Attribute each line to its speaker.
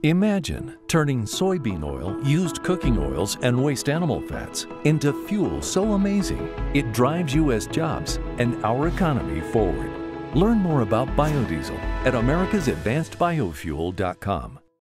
Speaker 1: Imagine turning soybean oil, used cooking oils, and waste animal fats into fuel so amazing it drives U.S. jobs and our economy forward. Learn more about biodiesel at americasadvancedbiofuel.com.